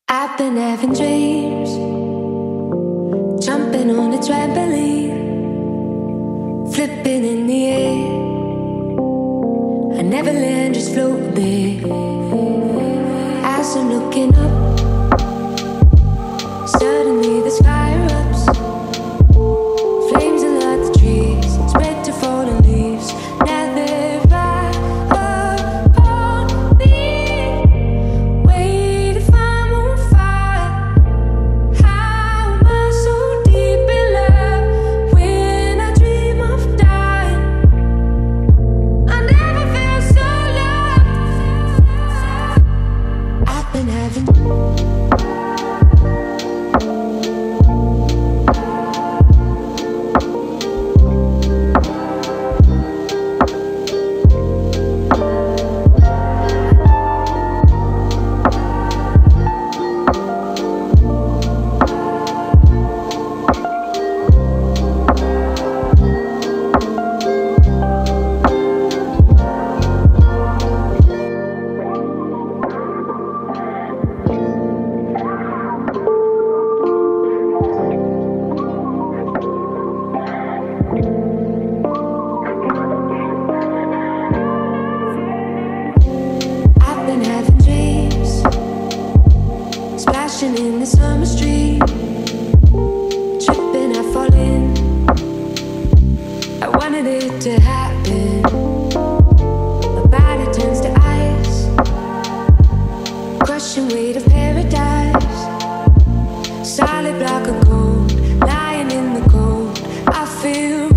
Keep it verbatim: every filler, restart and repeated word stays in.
I've been having dreams, jumping on a trampoline, flipping in the air. I never land, just float there. As I'm looking up, suddenly the sky erupts. Flames alert the trees, spread to fallen leaves. Now they're right upon me. Wait, if I'm on fire, how am I so deep in love when I dream of dying? I never felt so loved. I've been having Splashin in the summer street, tripping, I fall in. I wanted it to happen. My body turns to ice, crushing weight of paradise. Solid block of gold, lying in the cold. I feel